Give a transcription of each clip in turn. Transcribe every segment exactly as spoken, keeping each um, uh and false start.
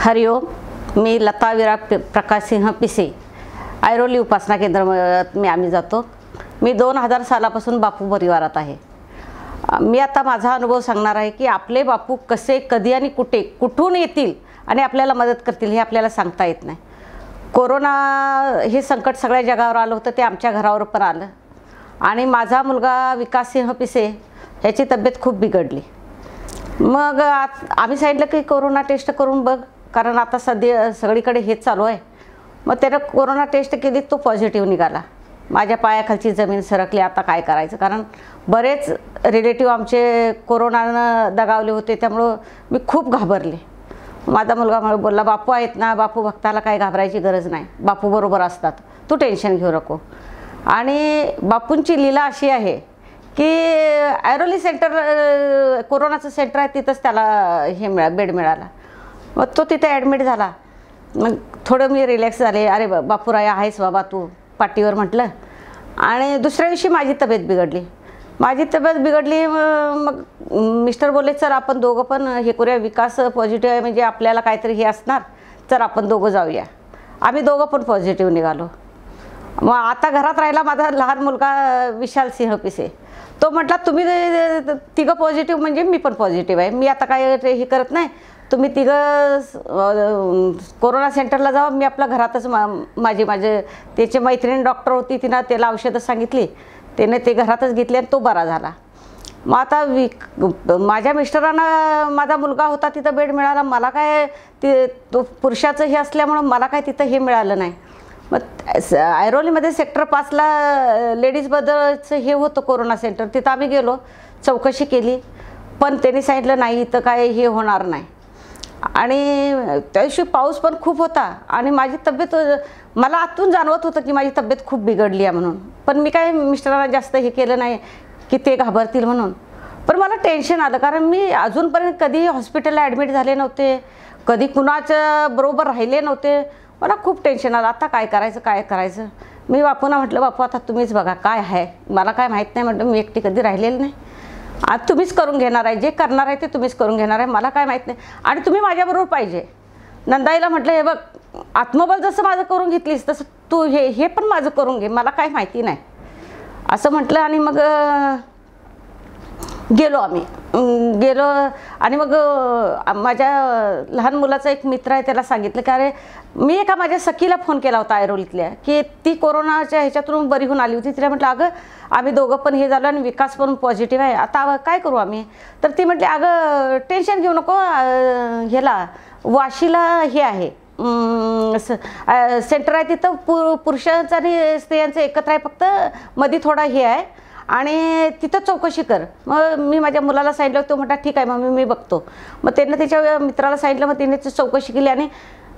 हरिओम, मी लता विरा प्रकाश सिंह पिसे, ऐरोली उपासना केंद्र मी आम्ही जातो। मी दोन हजार सालापासून बापू परिवारात आहे। मी आता माझा अनुभव सांगणार आहे की आपले बापू कसे, कधी आणि कुठे कुठून येतील आणि आपल्याला मदत करतील हे आपल्याला सांगता येत नाही। कोरोना हे संकट सगळ्या जगावर आलं होतं, ते आमच्या घरावर पण आलं आणि माझा मुलगा विकास सिंह पिसे ह्याची तब्येत खूप बिघडली। मग आम्ही सांगितलं की कोरोना टेस्ट करून बघ, कारण आता सध्या सगळीकडे हेच चालू आहे। मग त्याने कोरोना टेस्ट केली, तो पॉझिटिव्ह निघाला। माझ्या पायाखालची जमीन सरकली, आता काय करायचं, कारण बरेच रिलेटिव्ह आमचे कोरोनानं दगावले होते, त्यामुळं मी खूप घाबरले। माझा मुलगा मला बोलला, बापू आहेत ना, बापू भक्ताला काय घाबरायची गरज नाही, बापू बरोबर असतात, तू टेन्शन घेऊ नको। आणि बापूंची लीला अशी आहे की ऐरोली सेंटर कोरोनाचं सेंटर आहे, तिथंच त्याला हे मिळा बेड मिळाला। मग तो तिथे ॲडमिट झाला। मग थोडं मी रिलॅक्स झाले, अरे बापूराया आहेस बाबा तू पाठीवर म्हटलं। आणि दुसऱ्या दिवशी माझी तब्येत बिघडली माझी तब्येत बिघडली मग मिस्टर बोलले, चल आपण दोघं पण हे करूया, विकास पॉझिटिव्ह आहे म्हणजे आपल्याला काहीतरी हे असणार, तर आपण दोघं जाऊया। आम्ही दोघं पण पॉझिटिव्ह निघालो। मग आता घरात राहिला माझा लहान मुलगा विशाल सिंह पिसे, तो म्हटला तुम्ही तिघं पॉझिटिव्ह म्हणजे मी पण पॉझिटिव्ह आहे, मी आता काय हे करत नाही, तुम्ही तिघं कोरोना सेंटरला जावा, मी आपल्या घरातच मा माझी माझे त्याची मैत्रीण डॉक्टर होती, तिनं त्याला औषधं सांगितली, त्याने ते घरातच घेतले आणि तो बरा झाला। मग आता वि माझ्या मिस्टरांना माझा मुलगा होता तिथं बेड मिळाला, मला काय ते तो पुरुषाचं हे असल्यामुळं मला काय तिथं हे मिळालं नाही। मग ऐरोलीमध्ये सेक्टर पाचला लेडीजबद्दलचं हे होतं कोरोना सेंटर, तिथं आम्ही गेलो, चौकशी केली, पण त्यांनी सांगितलं नाही इथं काय हे होणार नाही। आणि त्या दिवशी पाऊस पण खूप होता आणि माझी तब्येत, मला आतून जाणवत होतं की माझी तब्येत खूप बिघडली आहे म्हणून, पण मी काय मिस्टरांना जास्त हे केलं नाही की ते घाबरतील म्हणून। पण मला टेन्शन आलं, कारण मी अजूनपर्यंत कधी हॉस्पिटलला ॲडमिट झाले नव्हते, कधी कुणाच्या बरोबर राहिले नव्हते, मला खूप टेन्शन आलं, आता काय करायचं काय करायचं। मी बापूंना म्हटलं, बापू आता तुम्हीच बघा काय आहे, मला काय माहीत नाही, म्हटलं मी एकटी कधी राहिलेलं नाही, आज तुम्हीच करून घेणार आहे, जे करणार आहे ते तुम्हीच करून घेणार आहे, मला काय माहीत नाही, आणि तुम्ही माझ्याबरोबर पाहिजे। नंदाईला म्हटलं, हे बघ आत्मबल जसं माझं करून घेतलीस तसं तू हे हे पण माझं करून घे, मला काय माहिती नाही असं म्हटलं। आणि मग गेलो आम्ही गेलो आणि मग माझ्या लहान मुलाचा एक मित्र आहे, त्याला सांगितलं की अरे मी एका माझ्या सखीला फोन केला होता ऐरोलीतल्या, की ती कोरोनाच्या ह्याच्यातून बरी होऊन आली होती। तिला म्हटलं, अगं आम्ही दोघं पण हे झालो आणि विकास पण पॉझिटिव्ह आहे, आता काय करू आम्ही। तर ती म्हटली, अगं टेन्शन घेऊ नको, ह्याला वाशीला हे आहे सेंटर आहे, तिथं पु पुरुषांचं आणि स्त्रियांचं एकत्र आहे, फक्त मध्ये थोडा हे आहे आणि तिथं चौकशी कर। मग मी माझ्या मुलाला सांगितलं, तो म्हटला ठीक आहे मम्मी मी बघतो। मग त्यानं त्याच्या मित्राला सांगितलं, मग तिने चौकशी केली आणि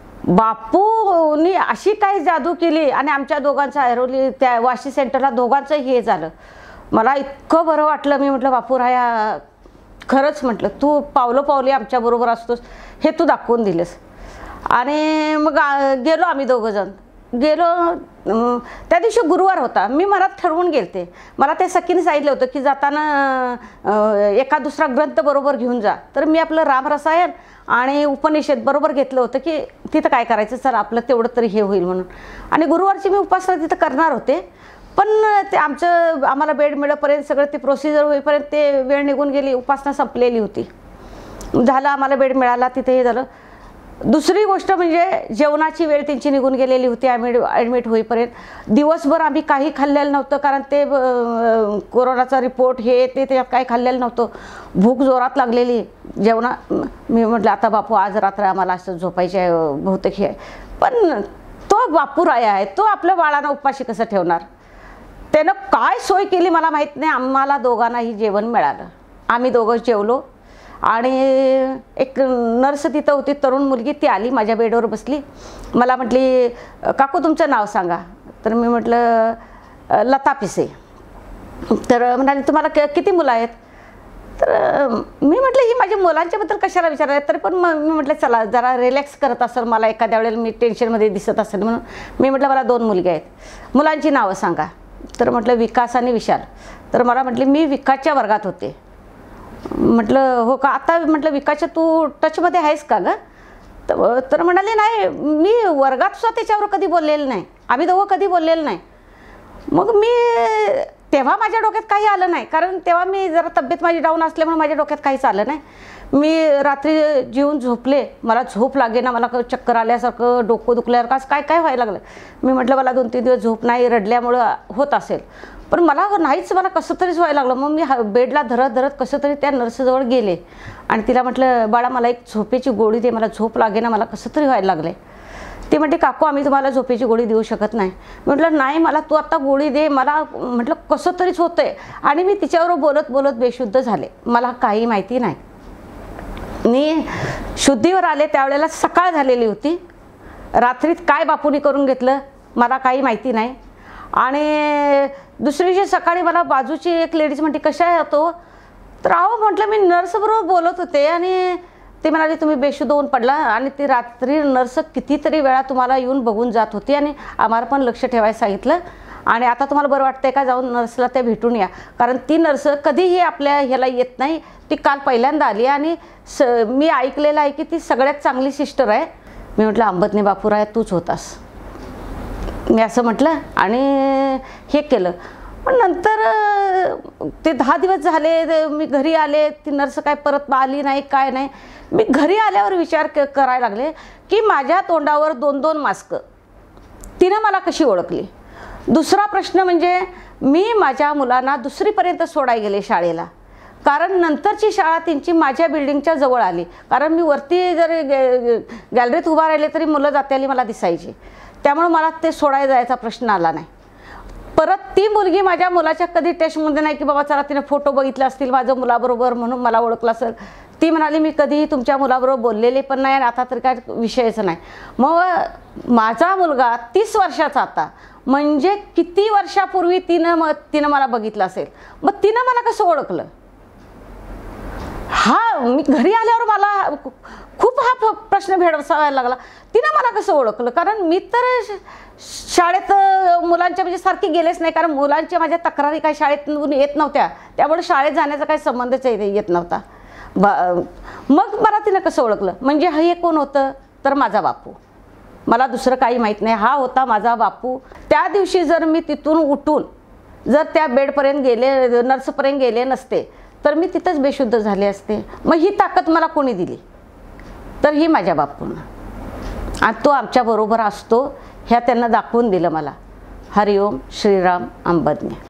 बापूनी अशी काय जादू केली आणि आमच्या दोघांचं ऐरोली त्या वाशी सेंटरला दोघांचं हे झालं। मला इतकं बरं वाटलं, मी म्हटलं बापूराया खरंच म्हटलं तू पावलं पावली आमच्याबरोबर असतोस, हे तू दाखवून दिलंस। आणि मग गेलो आम्ही दोघंजण गेलो। त्या दिवशी गुरुवार होता, मी मनात ठरवून गेलते, मला त्या सखीने सांगितलं होतं की जाताना एका दुसरा ग्रंथ बरोबर घेऊन जा, तर मी आपलं रामरसायन आणि उपनिषद बरोबर घेतलं होतं की तिथं काय करायचं, चल आपलं तेवढं तरी हे होईल म्हणून। आणि गुरुवारची मी उपासना तिथं करणार होते, पण ते आमचं आम्हाला बेड मिळेपर्यंत सगळं ते प्रोसिजर होईपर्यंत ते वेळ निघून गेली, उपासना संपलेली होती। झालं आम्हाला बेड मिळाला, तिथे हे झालं। दुसरी गोष्ट म्हणजे जेवणाची वेळ त्यांची निघून गेलेली होती ॲडमिट ॲडमिट होईपर्यंत। दिवसभर आम्ही काही खाल्लेलं नव्हतं, कारण ते कोरोनाचा रिपोर्ट हे ते त्याच्यात काही खाल्लेलं नव्हतं, भूक जोरात लागलेली जेवणा। मी म्हटलं आता बापू आज रात्र आम्हाला असं झोपायचे आहे बहुतेक हे, पण तो बापूराया आहे, तो आपल्या बाळांना उपाशी कसं ठेवणार, त्यानं काय सोय केली मला माहीत नाही। आम्हाला दोघांनाही जेवण मिळालं, आम्ही दोघं जेवलो। आणि एक नर्स तिथं होती, तरुण मुलगी, ती आली माझ्या बेडवर बसली, मला म्हटली, काकू तुमचं नाव सांगा। तर मी म्हटलं लता पिसे। तर म्हणाली तुम्हाला क किती मुलं आहेत। तर मी म्हटलं ही माझ्या मुलांच्याबद्दल कशाला विचारायला, तरी पण मग मी म्हटलं चला जरा रिलॅक्स करत असेल, मला एखाद्या वेळेला मी टेन्शनमध्ये दिसत असेल म्हणून मी म्हटलं मला दोन मुलगे आहेत, मुलांची नावं सांगा। तर म्हटलं विकास आणि विशाल। तर मला म्हटली मी विकासच्या वर्गात होते। म्हटलं हो का, आता म्हटलं विकासच्या तू टचमध्ये आहेस का ग। तर तर म्हणाले नाही, मी वर्गात सुद्धा त्याच्यावर कधी बोललेलं नाही, आम्ही दोघं कधी बोललेलं नाही. मग मी तेव्हा माझ्या डोक्यात काही आलं नाही, कारण तेव्हा मी जरा तब्येत माझी डाऊन असल्यामुळे माझ्या डोक्यात काहीच आलं नाही. मी रात्री जेवून झोपले, मला झोप लागेना, मला चक्कर आल्यासारखं, डोकं दुखल्यासारखं असं काय काय व्हायला लागलं. मी म्हटलं मला दोन तीन दिवस झोप नाही, रडल्यामुळं होत असेल, पण मला नाहीच, मला कसं तरीच व्हायला लागलं. मग मी बेडला धरत धरत कसं तरी त्या नर्सजवळ गेले आणि तिला म्हटलं बाळा मला एक झोपेची गोळी दे, मला झोप लागेना, मला कसं तरी व्हायला लागलं. ती म्हणते काकू आम्ही तुम्हाला झोपेची गोळी देऊ शकत नाही. म्हटलं नाही, मला तू आत्ता गोळी दे, मला म्हटलं कसं तरीच होतं आहे. आणि मी तिच्याबरोबर बोलत बोलत बेशुद्ध झाले, मला काही माहिती नाही. मी शुद्धीवर आले त्यावेळेला सकाळ झालेली होती. रात्रीत काय बापूनी करून घेतलं मला काही माहिती नाही. आणि दुसऱ्या दिवशी सकाळी मला बाजूची एक लेडीज म्हणते कशा आहे तो, तर अहो म्हटलं मी नर्सबरोबर बोलत होते आणि ते म्हणाले तुम्ही बेशुद्ध होऊन पडला आणि ती रात्री नर्स कितीतरी वेळा तुम्हाला येऊन बघून जात होती आणि आम्हाला पण लक्ष ठेवायला सांगितलं. आणि आता तुम्हाला बरं वाटतंय का, जाऊन नर्सला त्या भेटून या, कारण ती नर्स कधीही आपल्या ह्याला येत नाही, ती काल पहिल्यांदा आली आणि स मी ऐकलेलं आहे की ती सगळ्यात चांगली सिस्टर आहे. मी म्हटलं अंबदने बापूराय तूच होतास, मी असं म्हटलं आणि हे केलं. पण नंतर ते दहा दिवस झाले, मी घरी आले, ती नर्स काय परत आली नाही काय नाही. मी घरी आल्यावर विचार क करायला लागले की माझ्या तोंडावर दोन दोन मास्क, तिनं मला कशी ओळखली. दुसरा प्रश्न म्हणजे मी माझ्या मुलांना दुसरीपर्यंत सोडायला गेले शाळेला, कारण नंतरची शाळा त्यांची माझ्या बिल्डिंगच्या जवळ आली, कारण मी वरती जर गॅलरीत उभा राहिले तरी मुलं जात्याली मला दिसायची, त्यामुळे मला ते सोडायला जायचा प्रश्न आला नाही. परत ती मुलगी माझ्या मुलाच्या कधी टेस्टमध्ये नाही की बाबा चला तिने फोटो बघितले असतील माझं मुलाबरोबर म्हणून मला ओळखलं असेल. ती म्हणाली मी कधीही तुमच्या मुलाबरोबर बोललेले पण नाही आणि आता तर काय विषयच नाही. मग माझा मुलगा तीस वर्षाचा आता, म्हणजे किती वर्षापूर्वी तिनं मग तिनं मला बघितलं असेल, मग तिनं मला कसं ओळखलं. हा मी घरी आल्यावर मला खूप हा प्रश्न भेडसावायला लागला, तिनं मला कसं ओळखलं. कारण मी तर शाळेत मुलांच्या म्हणजे सारखी गेलेच नाही, कारण मुलांच्या माझ्या तक्रारी काही शाळेत येत नव्हत्या, त्यामुळे शाळेत जाण्याचा काही संबंधच येत नव्हता. मग मला तिनं कसं ओळखलं, म्हणजे हे कोण होतं, तर माझा बापू, मला दुसरं काही माहीत नाही, हा होता माझा बापू. त्या दिवशी जर मी तिथून उठून जर त्या बेडपर्यंत गेले, नर्सपर्यंत गेले नसते तर मी तिथंच बेशुद्ध झाले असते. मग ही ताकद मला कोणी दिली, तर ही माझ्या बापूनं, आणि तो आमच्याबरोबर असतो ह्या त्यांना दाखवून दिलं मला. हरिओम श्रीराम अंबदने.